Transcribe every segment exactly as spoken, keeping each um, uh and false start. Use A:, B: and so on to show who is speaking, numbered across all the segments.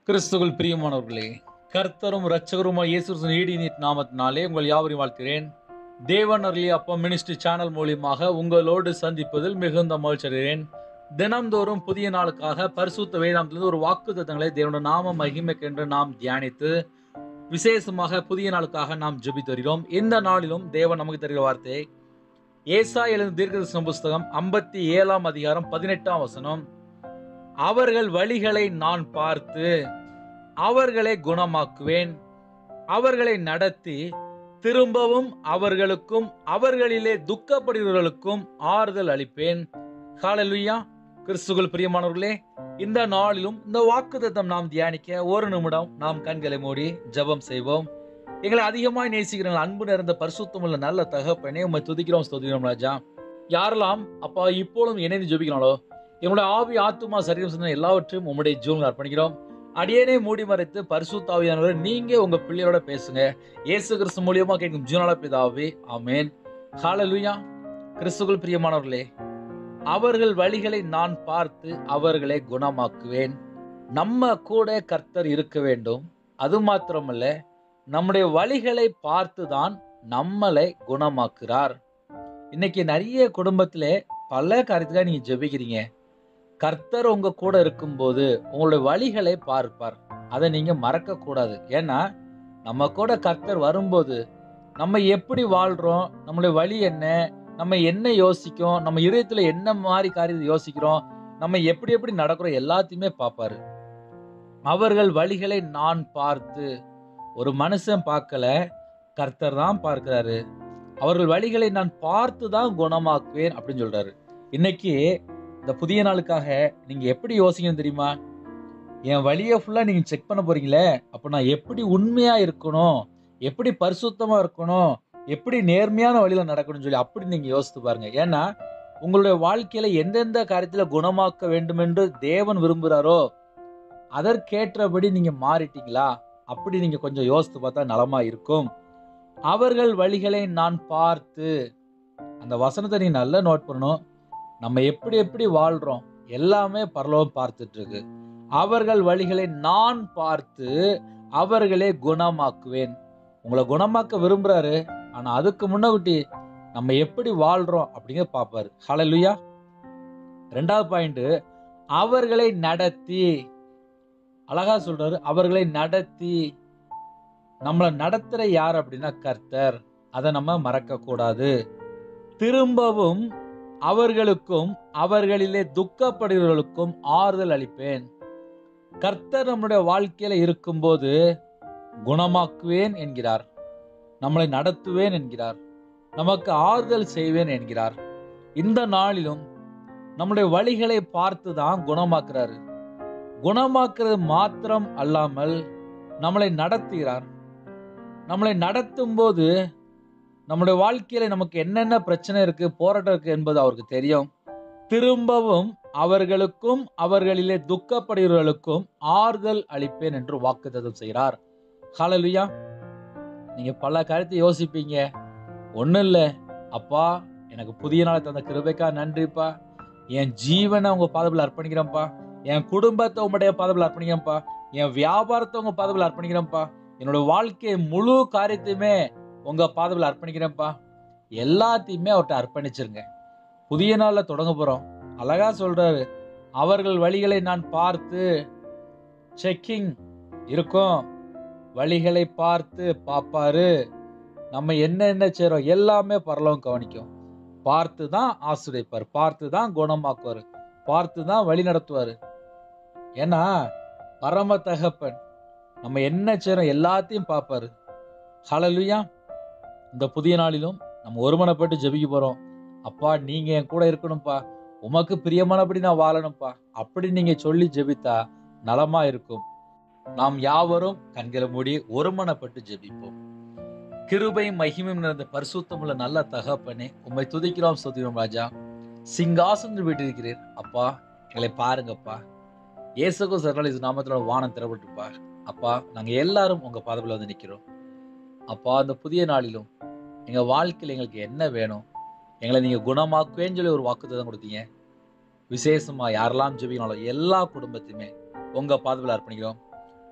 A: கிறிஸ்துவுக்குள் பிரியமானவர்களே, கர்த்தரும் இரட்சகருமாய் இயேசு கிறிஸ்துவின் ஈடிய நாமத்தினாலே உங்கள் யாவரையும் வாழ்த்துகிறேன். தேவன் அருளிய அப்பா மினிஸ்ட்ரி சேனல் மூலியமாக உங்களோடு சந்திப்பதில் மிகுந்த மகிழ்ச்சி அடைகிறேன். தினம்தோறும் புதிய நாளுக்காக பரிசுத்த வேதாகமத்திலிருந்து ஒரு வாக்குத்தத்தங்களை தேவனுடைய நாம மகிமைக்கென்று நாம் தியானித்து விசேஷமாக புதிய நாளுக்காக நாம் ஜெபித்து வருகிறோம். இந்த நாளிலும் தேவன் நமக்கு தருகிற வார்த்தை ஏசாயா எழுதின தீர்க்கதரிசன புஸ்தகம் ஐம்பத்தி ஏழாம் அதிகாரம் பதினெட்டாம் வசனம். அவர்கள் வழிகளை நான் பார்த்து அவர்களை குணமாக்குவேன், அவர்களை நடத்தி திரும்பவும் அவர்களுக்கும் அவர்களிலே துக்கப்படுகிறவர்களுக்கும் ஆறுதல் அளிப்பேன். ஹல்லேலூயா. கிறிஸ்துவுக்குள் பிரியமானவர்களே, இந்த நாளிலும் இந்த வாக்குத்தத்தம் நாம் தியானிக்க ஒரு நிமிடம் நாம் கண்களை மூடி ஜெபம் செய்வோம். எங்களை அதிகமாய் நேசிக்கிறவங்க அன்பு நிறைந்த பரிசுத்தமுள்ள நல்ல தகப்பனே, உம்மை துதிக்கிறோம் ஸ்தோத்திரிக்கிறோம் ராஜா. யாரெல்லாம் அப்பா இப்பொழுதும் இணைந்து ஜெபிக்கிறாங்களோ என்னுடைய ஆவி ஆத்துமா சரீரம் சிந்தனை எல்லாவற்றையும் உம்முடைய ஜீவனில் அர்ப்பணிக்கிறோம். அடியேனே மூடி மறைத்து பரிசுத்த ஆவியானவரே நீங்க உங்க பிள்ளையோட பேசுங்க. இயேசு கிறிஸ்து மூலியமா கேட்கும் ஜீவனால பிதாவே, ஆமென். ஹல்லேலூயா. கிறிஸ்துவுக்குள் பிரியமானவர்களே, அவர்கள் வழிகளை நான் பார்த்து அவர்களை குணமாக்குவேன். நம்ம கூட கர்த்தர் இருக்க வேண்டும். அது மாத்திரமல்ல, நம்முடைய வழிகளை பார்த்து தான் நம்மளை குணமாக்குறார். இன்னைக்கு நிறைய குடும்பத்திலே பல காரியத்துக்காக நீங்க ஜெபிக்கிறீங்க. கர்த்தர் உங்க கூட இருக்கும்போது உங்களுடைய வழிகளை பார்ப்பார். அதை நீங்க மறக்க கூடாது. ஏன்னா நம்ம கூட கர்த்தர் வரும்போது நம்ம எப்படி வாழ்றோம், நம்மளுடைய வழி என்ன, நம்ம என்ன யோசிக்கிறோம், நம்ம இதயத்துல என்ன மாதிரி காரியத்தை யோசிக்கிறோம், நம்ம எப்படி எப்படி நடக்கிறோம் எல்லாத்தையுமே பார்ப்பாரு. அவர்கள் வழிகளை நான் பார்த்து, ஒரு மனுஷன் பார்க்கல, கர்த்தர் தான் பார்க்கிறாரு. அவர்கள் வழிகளை நான் பார்த்து தான் குணமாக்குவேன் அப்படின்னு சொல்றாரு. இன்னைக்கு இந்த புதிய நாளுக்காக நீங்க எப்படி யோசிக்கணும் தெரியுமா? என் வழியை ஃபுல்லா நீங்க செக் பண்ண போறீங்களே, அப்ப நான் எப்படி உண்மையா இருக்கணும், எப்படி பரிசுத்தமா இருக்கணும், எப்படி நேர்மையான வழியில நடக்கணும்னு சொல்லி அப்படி நீங்க யோசித்து பாருங்க. ஏன்னா உங்களுடைய வாழ்க்கையில எந்தெந்த காரியத்துல குணமாக்க வேண்டும் என்று தேவன் விரும்புகிறாரோ அதற்கேற்றபடி நீங்க மாறிட்டீங்களா? அப்படி நீங்க கொஞ்சம் யோசித்து பார்த்தா நலமா இருக்கும். அவர்கள் வழிகளை நான் பார்த்து, அந்த வசனத்தை நீங்க நல்லா நோட் பண்ணணும். நம்ம எப்படி எப்படி வாழ்றோம் எல்லாமே பரலோகம் பார்த்துட்டு இருக்கு. அவர்கள் வழிகளை நான் பார்த்து அவர்களை குணமாக்குவேன். உங்களை குணமாக்க விரும்புறாரு. ஆனா அதுக்கு முன்னாடி நம்ம எப்படி வாழ்றோம் அப்படிங்க பாப்பாரு. ஹல்லேலூயா. ரெண்டாவது பாயிண்ட், அவர்களை நடத்தி. அழகா சொல்றாரு, அவர்களை நடத்தி. நம்மளை நடத்துற யார் அப்படின்னா கர்த்தர். அதை நம்ம மறக்க கூடாது. திரும்பவும் அவர்களுக்கும் அவர்களிலே துக்கப்படுகிறவர்களுக்கும் ஆறுதல் அளிப்பேன். கர்த்தர் நம்முடைய வாழ்க்கையில இருக்கும்போது குணமாக்குவேன் என்கிறார், நம்மளை நடத்துவேன் என்கிறார், நமக்கு ஆறுதல் செய்வேன் என்கிறார். இந்த நாளிலும் நம்முடைய வழிகளை பார்த்து தான் குணமாக்குறாரு. குணமாக்குறது மாத்திரம் அல்லாமல் நம்மளை நடத்துகிறார். நம்மளை நடத்தும் போது நம்முடைய வாழ்க்கையில நமக்கு என்னென்ன பிரச்சனை இருக்கு, போராட்டம் இருக்கு என்பது அவருக்கு தெரியும். திரும்பவும் அவர்களுக்கும் அவர்களிலே துக்கப்படுகிறவர்களுக்கும் ஆறுதல் அளிப்பேன் என்று வாக்குத்தத்தம் செய்கிறார். ஹல்லேலூயா. நீங்க பல காரியத்தை யோசிப்பீங்க. ஒண்ணும் இல்ல, அப்பா எனக்கு புதிய நாளை தந்த கிருபைக்கா நன்றிப்பா, என் ஜீவனை உங்க பாதத்தில் அர்ப்பணிக்கிறேன்ப்பா, என் குடும்பத்தை உங்களுடைய பாதத்தில் அர்ப்பணிக்கிறேன்ப்பா, என் வியாபாரத்தை உங்க பாதத்தில் அர்ப்பணிக்கிறேன்ப்பா, என்னோட வாழ்க்கை முழு காரியத்தையுமே உங்க பாதத்தில் அர்ப்பணிக்கிறேன்ப்பா, எல்லாத்தையுமே அவர்கிட்ட அர்ப்பணிச்சிருங்க. புதிய நாள்ல தொடங்க போறோம். அழகா சொல்றாரு, அவர்கள் வழிகளை நான் பார்த்து. செக்கிங் இருக்கும். வழிகளை பார்த்து பாப்பாரு. நம்ம என்ன என்ன செய்றோம் எல்லாமே பரலோகம் கவனிக்கும். பார்த்து தான் ஆசீர்வதிப்பார், பார்த்து தான் குணமாக்குவாரு, பார்த்து தான் வழி நடத்துவாரு. ஏன்னா பரம தகப்பன் நம்ம என்ன செய்றோம் எல்லாத்தையும் பார்ப்பாரு. ஹல்லேலூயா. இந்த புதிய நாளிலும் நம்ம ஒருமனப்பட்டு ஜெபிக்க போறோம். அப்பா நீங்க என் கூட இருக்கணும்ப்பா, உமக்கு பிரியமானபடி நான் வாழணும்ப்பா, அப்படி நீங்க சொல்லி ஜெபித்தா நலமா இருக்கும். நாம் யாவரும் கண்களை மூடி ஒருமனப்பட்டு ஜெபிப்போம். கிருபை மகிமையும் நிறைந்த பரிசுத்தமுள்ள நல்ல தகப்பனே, உம்மை துதிக்கிறோம் ஸ்தோத்திரிக்கிறோம் ராஜா. சிங்காசனத்தில் வீட்டிருக்கிறீர் அப்பா, எங்களை பாருங்கப்பா. இயேசுக்கும் சர்வ நாமத்தோட வானம் திறப்பட்டுப்பா. அப்பா நாங்க எல்லாரும் உங்க பாதத்தில் வந்து நிக்கிறோம். அப்பா அந்த புதிய நாளிலும் எங்க வாழ்க்கையில் எங்களுக்கு என்ன வேணும், எங்களை நீங்க குணமாக்குவேன்னு சொல்லி ஒரு வாக்குத்தத்தம் கொடுத்தீங்க. விசேஷமா யாரெல்லாம் ஜெபிக்கணும் எல்லா குடும்பத்தையுமே உங்க பாதத்தில் அர்ப்பணிக்கிறோம்.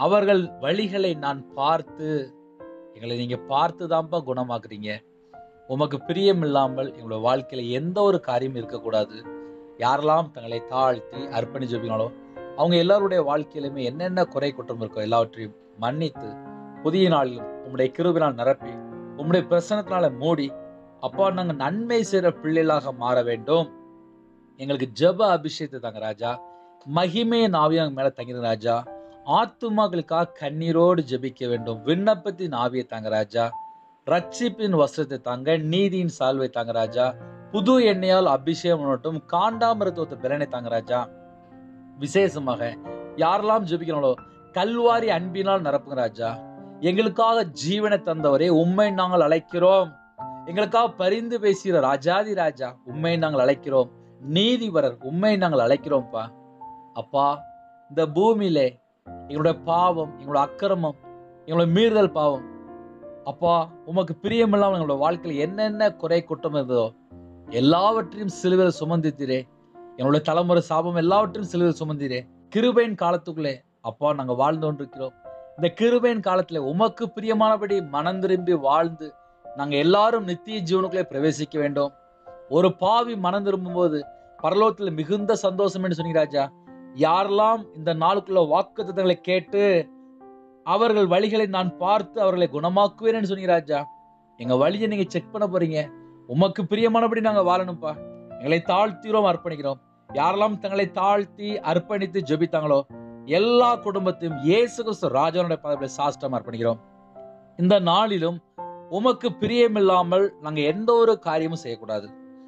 A: அவர்கள் வழிகளை நான் பார்த்து, எங்களை நீங்க பார்த்துதான்ப்பா குணமாக்குறீங்க. உமக்கு பிரியம் இல்லாமல் எங்களோட வாழ்க்கையில எந்த ஒரு காரியம் இருக்கக்கூடாது. யாரெல்லாம் தங்களை தாழ்த்தி அர்ப்பணி ஜெபிங்களோ அவங்க எல்லாருடைய வாழ்க்கையிலுமே என்னென்ன குறை குற்றம் இருக்கோ எல்லாவற்றையும் மன்னித்து புதிய நாளிலும் உம்முடைய கிருபினால் நிரப்பி உம்முடைய பிரசனத்தினால மூடி, அப்பா நாங்க நன்மை செய்கிற பிள்ளைகளாக மாற வேண்டும். எங்களுக்கு ஜெப அபிஷேகத்தை தாங்க ராஜா. மகிமையின் ஆவியை மேல தங்கிருங்க ராஜா. ஆத்துமாக்களுக்காக கண்ணீரோடு ஜெபிக்க வேண்டும். விண்ணப்பத்தின் ஆவியை தாங்க ராஜா. ரட்சிப்பின் வஸ்திரத்தை தாங்க, நீதியின் சால்வை தாங்க ராஜா. புது எண்ணெயால் அபிஷேகம் பண்ணட்டும். காண்டாமிருத்துவத்தை பிறனை தாங்க ராஜா. விசேஷமாக யாரெல்லாம் ஜெபிக்கிறாங்களோ கல்வாரி அன்பினால் நிரப்புங்க ராஜா. எங்களுக்காக ஜீவனை தந்தவரே உம்மை நாங்கள் அழைக்கிறோம். எங்களுக்காக பரிந்து பேசுகிற ராஜாதி ராஜா உம்மை நாங்கள் அழைக்கிறோம். நீதிபரர் உம்மை நாங்கள் அழைக்கிறோம்ப்பா. அப்பா, இந்த பூமியிலே எங்களுடைய பாவம், எங்களோட அக்கிரமம், எங்களோட மீறுதல் பாவம், அப்பா உமக்கு பிரியமில்லாமல் எங்களோட வாழ்க்கையில் என்னென்ன குறை குற்றம் இருந்ததோ எல்லாவற்றையும் சிலுவையில் சுமந்தித்தீரே. என்னுடைய தலைமுறை சாபம் எல்லாவற்றையும் சிலுவையில் சுமந்தீரே. கிருபையின் காலத்துக்குள்ளே அப்பா நாங்க வாழ்ந்து கொண்டிருக்கிறோம். இந்த கிருபையின் காலத்துல உமக்கு பிரியமானபடி மனம் திரும்பி வாழ்ந்து நாங்க எல்லாரும் நித்திய ஜீவனுக்குள்ளே பிரவேசிக்க வேண்டும். ஒரு பாவி மனம் திரும்பும் போது பரலோகத்துல மிகுந்த சந்தோஷம் என்று சொன்னீங்க ராஜா. யாரெல்லாம் இந்த நாளுக்குள்ள வாக்குத்தத்தங்களை கேட்டு அவர்கள் வழிகளை நான் பார்த்து அவர்களை குணமாக்குவேன் என்று சொன்னீங்க ராஜா. எங்க வழியை நீங்க செக் பண்ண போறீங்க. உமக்கு பிரியமானபடி நாங்க வாழணும்ப்பா. எங்களை தாழ்த்திரோம், அர்ப்பணிக்கிறோம். யாரெல்லாம் தங்களை தாழ்த்தி அர்ப்பணித்து ஜெபித்தாங்களோ எல்லா குடும்பத்தையும் இயேசு கிறிஸ்து ராஜாவுடைய பாதத்தில் சாஷ்டம் அர்ப்பணிக்கிறோம். இந்த நாளிலும் உமக்கு பிரியமில்லாமல் நாங்க எந்த ஒரு காரியமும் செய்யக்கூடாது.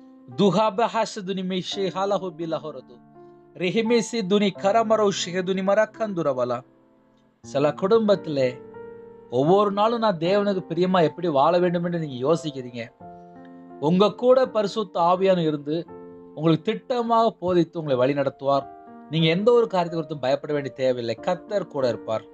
A: சில குடும்பத்துல ஒவ்வொரு நாளும் நான் தேவனுக்கு பிரியமா எப்படி வாழ வேண்டும் என்று நீங்க யோசிக்கிறீங்க. உங்க கூட பரிசுத்த ஆவியானவர் இருந்து உங்களுக்கு திட்டமாக போதித்து உங்களை வழி நடத்துவார். நீங்க எந்த ஒரு காரியத்தை குறித்தும் பயப்பட வேண்டிய தேவையில்லை. கர்த்தர் கூட இருப்பார்.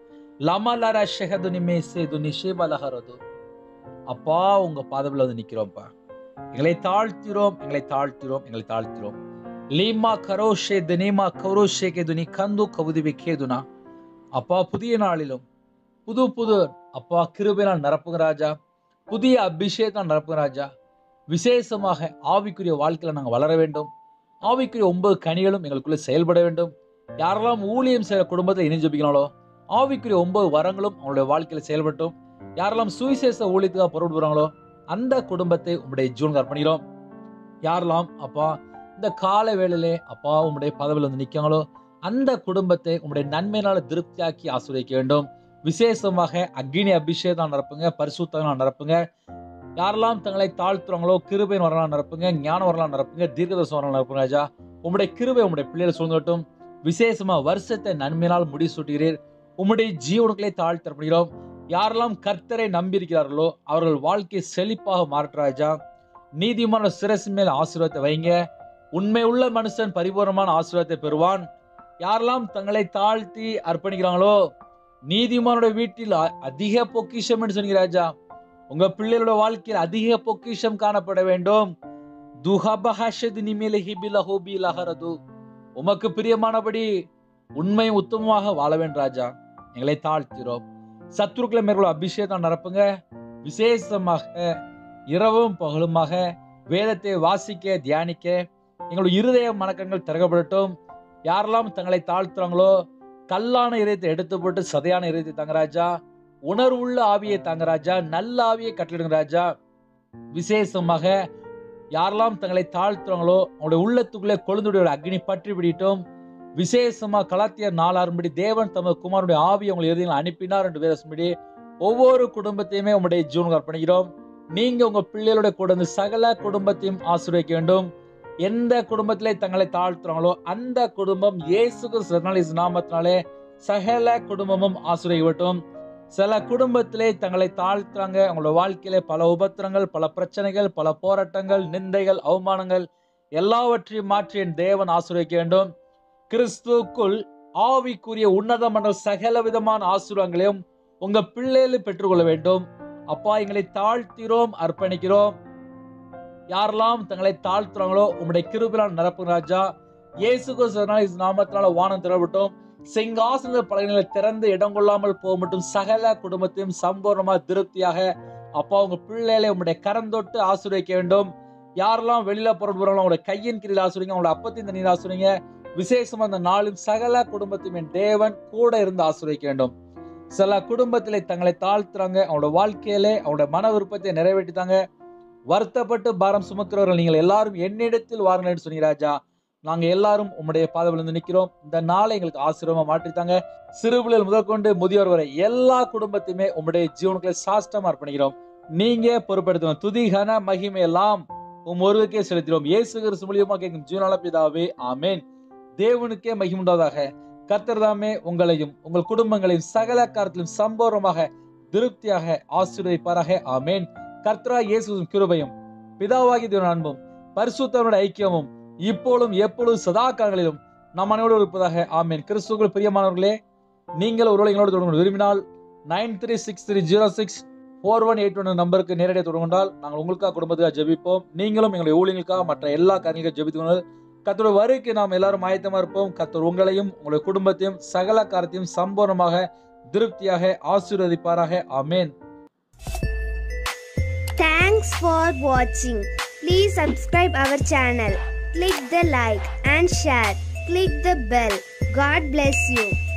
A: அப்பா உங்க பாதத்துல வந்து நிக்கிறோம்ப்பா. எங்களை தாழ்த்திரோம், எங்களை தாழ்த்திரோம், எங்களை தாழ்த்திரோம். லீமா கரோஷே தனீமா கௌரோஷே கேதுனி கந்து கவுதிவி கேதுனா. அப்பா புதிய நாளிலும் புது புது அப்பா கிருபையினால் நிரப்புங்க ராஜா. புதிய அபிஷேகம் நிரப்புங்க ராஜா. விசேஷமாக ஆவிக்குரிய வாழ்க்கையில நாங்கள் வளர வேண்டும். ஆவிக்குரிய ஒன்பது கனிகளும் எங்களுக்குள்ள செயல்பட வேண்டும். யாரெல்லாம் ஊழியம் செய்யற குடும்பத்தை இணைஞ்சு ஜெபிக்கிறாங்களோ ஆவிக்குரிய ஒன்பது வரங்களும் அவங்களுடைய வாழ்க்கையில செயல்பட்டும். யாரெல்லாம் சுவிசேஷ ஊழியத்துக்காக புறப்படுறாங்களோ அந்த குடும்பத்தை உங்களுடைய ஜீவனுக்கு அர்ப்பணிக்கிறோம். யாரெல்லாம் அப்பா இந்த கால வேளையிலே அப்பா உங்களுடைய பதவியில் வந்து நிற்காங்களோ அந்த குடும்பத்தை உங்களுடைய நன்மையினால திருப்தியாக்கி ஆசீர்வதிக்க வேண்டும். விசேஷமாக அக்னி அபிஷேகம் நிரப்புங்க, பரிசுத்தம் நிரப்புங்க. யாரெல்லாம் தங்களை தாழ்த்துறாங்களோ கிருபையின் வரலாம் நிரப்புங்க, ஞானம் வரலாம் நிரப்புங்க, தீர்க்கதரிசனம் வரலாம் நிரப்புங்க ராஜா. உங்களுடைய கிருபை உங்களுடைய பிள்ளைகளை சூழ்ந்துட்டும். விசேஷமா வருஷத்தை நன்மையினால் முடிசூட்டுகிறீர். உம்முடைய ஜீவனுக்களே தாழ்த்தப்படுகிறோம். யாரெல்லாம் கர்த்தரை நம்பியிருக்கிறார்களோ அவர்கள் வாழ்க்கை செழிப்பாக மாற்ற ராஜா. நீதிமான சிரசு மேல் ஆசீர்வாதத்தை வைங்க. உண்மை உள்ள மனுஷன் பரிபூர்ணமான ஆசீர்வாதத்தை பெறுவான். யாரெல்லாம் தங்களை தாழ்த்தி அர்ப்பணிக்கிறாங்களோ நீதிமானுடைய வீட்டில் அதிக பொக்கிஷம் என்று சொன்னீங்க ராஜா. உங்க பிள்ளைகளோட வாழ்க்கையில் அதிக பொக்கிஷம் காணப்பட வேண்டும். உமக்கு பிரியமானபடி உண்மை உத்தமமாக வாழ வேண்டும் ராஜா. எங்களை தாழ்த்திரோம். சத்துருக்களை மேற்கொள்ள அபிஷேகம் நிரப்புங்க. விசேஷமாக இரவும் பகலுமாக வேதத்தை வாசிக்க தியானிக்க எங்களுடைய இருதய மனக்கங்கள் திறக்கப்படட்டும். யாரெல்லாம் தங்களை தாழ்த்துறாங்களோ கல்லான இதயத்தை எடுத்து போட்டு சதையான இதயத்தை தாங்க ராஜா. உணர்வுள்ள ஆவியை தாங்க ராஜா. நல்ல ஆவியை கட்டளிடுங்க ராஜா. விசேஷமாக யாரெல்லாம் தங்களை தாழ்த்துறாங்களோ அவங்களுடைய உள்ளத்துக்குள்ளே கொழுந்துடைய அக்னி பற்றி பிடிட்டும். விசேஷமா கலாத்தியர் நாலாறுபடி தேவன் தமது குமாரனுடைய ஆவி உங்களை இறுதியில் அனுப்பினார் என்று வேதம்படி ஒவ்வொரு குடும்பத்தையுமே உங்களுடைய ஜீவனுக்கு அர்ப்பணிக்கிறோம். நீங்க உங்க பிள்ளைகளுடைய கூட இருந்து சகல குடும்பத்தையும் ஆசீர்வதிக்க வேண்டும். எந்த குடும்பத்திலே தங்களை தாழ்த்துறாங்களோ அந்த குடும்பம் இயேசு கிறிஸ்து நாமத்தினாலே சகல குடும்பமும் ஆசீர்வதிக்கட்டும். சில குடும்பத்திலே தங்களை தாழ்த்துறாங்க. அவங்களோட வாழ்க்கையில பல உபத்திரங்கள், பல பிரச்சனைகள், பல போராட்டங்கள், நிந்தைகள், அவமானங்கள் எல்லாவற்றையும் மாற்றி என் தேவன் ஆசீர்வதிக்க வேண்டும். கிறிஸ்துவுக்குள் ஆவிக்குரிய உன்னதமான சகல விதமான ஆசீர்வாதங்களையும் உங்க பிள்ளைகள் பெற்றுக்கொள்ள வேண்டும். அப்பா எங்களை தாழ்த்திரோம், அர்ப்பணிக்கிறோம். யாரெல்லாம் தங்களை தாழ்த்துறாங்களோ உங்களுடைய கிருபையால் நிரப்புங்க ராஜா. இயேசு கிறிஸ்து நாமத்தினால வானம் திறப்பட்டும். சிங்காசன பலகைகளை திறந்து இடம் கொள்ளாமல் போக மட்டும் சகல குடும்பத்தையும் சம்பூர்ணமா திருப்தியாக அப்பா உங்க பிள்ளைகளை உங்களுடைய கரம் தொட்டு ஆசீர்வதிக்க வேண்டும். யாரெல்லாம் வெளியில புறப்படுறாங்களோ அவங்களுடைய கையின் கீழ் ஆசீர்வதிங்க, அவங்களோட அப்பத்தின் தண்ணீர் ஆசீர்வதிங்க. விசேஷமா அந்த நாளும் சகல குடும்பத்தையும் என் தேவன் கூட இருந்து ஆசீர்வதிக்க வேண்டும். சில குடும்பத்திலே தங்களை தாழ்த்துறாங்க, அவங்களோட வாழ்க்கையிலே அவங்களோட மன விருப்பத்தை நிறைவேற்றித்தாங்க. வருத்தப்பட்டு பாரம் சுமக்கிறவர்கள் நீங்கள் எல்லாரும் என்னிடத்தில் வாருங்கள் சொன்னீங்க ராஜா. நாங்க எல்லாரும் உங்களுடைய பாதவிலிருந்து நிற்கிறோம். இந்த நாளை எங்களுக்கு ஆசீர்வாதமா மாற்றித்தாங்க. சிறுபிள்ளைகள் முதல் கொண்டு முதியோர் வரை எல்லா குடும்பத்தையுமே உங்களுடைய ஜீவனுக்களை சாஷ்டமா அர்ப்பணிக்கிறோம். நீங்க பொறுப்பெடுத்துவோம். துதி கன மகிமை எல்லாம் உம் ஒருவருக்கே செலுத்தினோம். இயேசு கிறிஸ்து மூலியமா கேட்கும் ஜீவனால பிதாவே ஆமென். தேவனுக்கே மகிமை உண்டாவதாக. கர்த்தர் தாமே உங்களையும் உங்கள் குடும்பங்களையும் சகல காரியத்திலும் சம்பூர்ணமாக திருப்தியாக ஆசீர்வதிப்பாராக. ஆமென். கர்த்தராகிய இயேசுவின் கிருபையும் பிதாவாகிய தேவனுடைய அன்பும் பரிசுத்தருடைய ஐக்கியமும் இப்பொழுதும் எப்பொழுதும் சதா காலங்களிலும் நம் அனைவரோடு இருப்பதாக. ஆமென். கிறிஸ்துவுக்குள் பிரியமானவர்களே, நீங்கள் ஒருவேளை எங்களோடு தொடர்பு விரும்பினால் nine three six three zero six four one eight one நம்பருக்கு நேரடியாக தொடர்பு கொண்டால் நாங்கள் உங்களுக்காக குடும்பத்துக்காக ஜெபிப்போம். நீங்களும் எங்களுடைய ஊழியர்களுக்காக மற்ற எல்லா காரியங்களுக்கும் ஜெபித்துக்கொண்டு கர்த்தருடைய வருகைக்கு நாம் எல்லாரும் ஆயத்தமா இருப்போம். கர்த்தர் உங்களையும் உங்களுடைய குடும்பத்தையும் சகல காரியத்தையும் சம்பூர்ணமாக திருப்தியாக ஆசீர்வதிப்பாராக. ஆமென்.
B: Thanks for watching. Please subscribe our channel. Click the like and share. Click the bell. God bless you.